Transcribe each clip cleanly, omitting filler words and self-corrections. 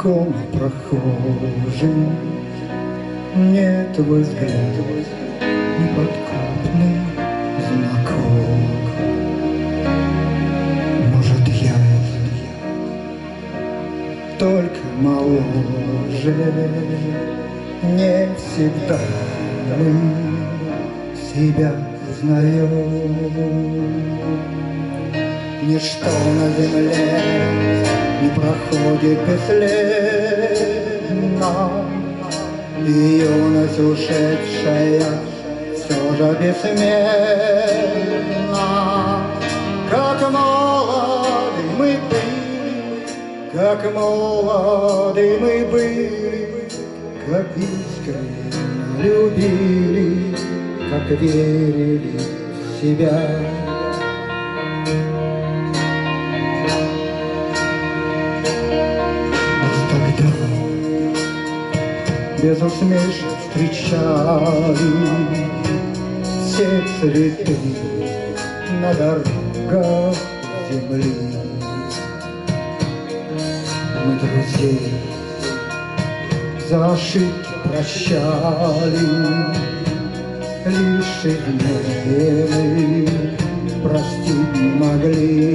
знакомый прохожий, мне твой взгляд неподкупный знаком. Может, я только моложе, не всегда мы себя узнаем. Ничто на земле не проходит бесследно, и юность ушедшая все же бессмертна. Как молоды мы были, как молоды мы были, как искренне любили, как верили в себя. Без усмешек встречали все цветы на дорогах земли. Мы друзей за ошибки прощали, лишь измены простить не могли.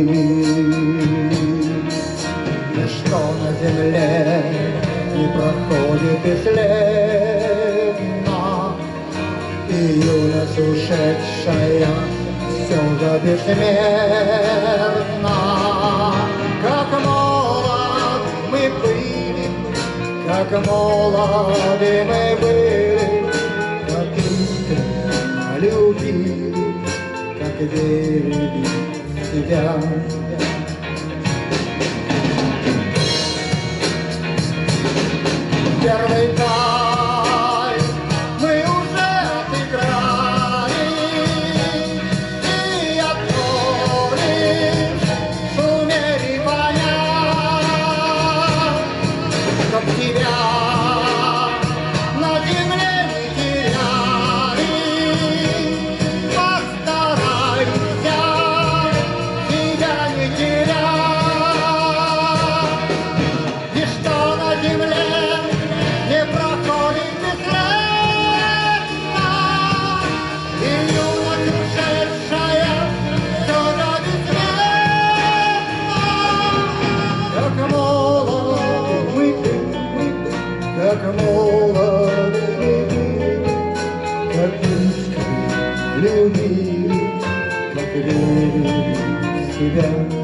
Ничто на земле не проходит бесследно, и юность ушедшая все же бессмертна. Как молоды мы были, как молоды мы были, как искренне любили, как верили в себя. Первый тайм мы уже отыграли, и одно лишь сумели понять, чтоб тебя на земле не теряли. Постарайся тебя не терять, ничто на земле не проходит бесследно, и юность ушедшая все же бессмертна. Как молоды мы были, как молоды мы были, как искренне любили, как верили в себя.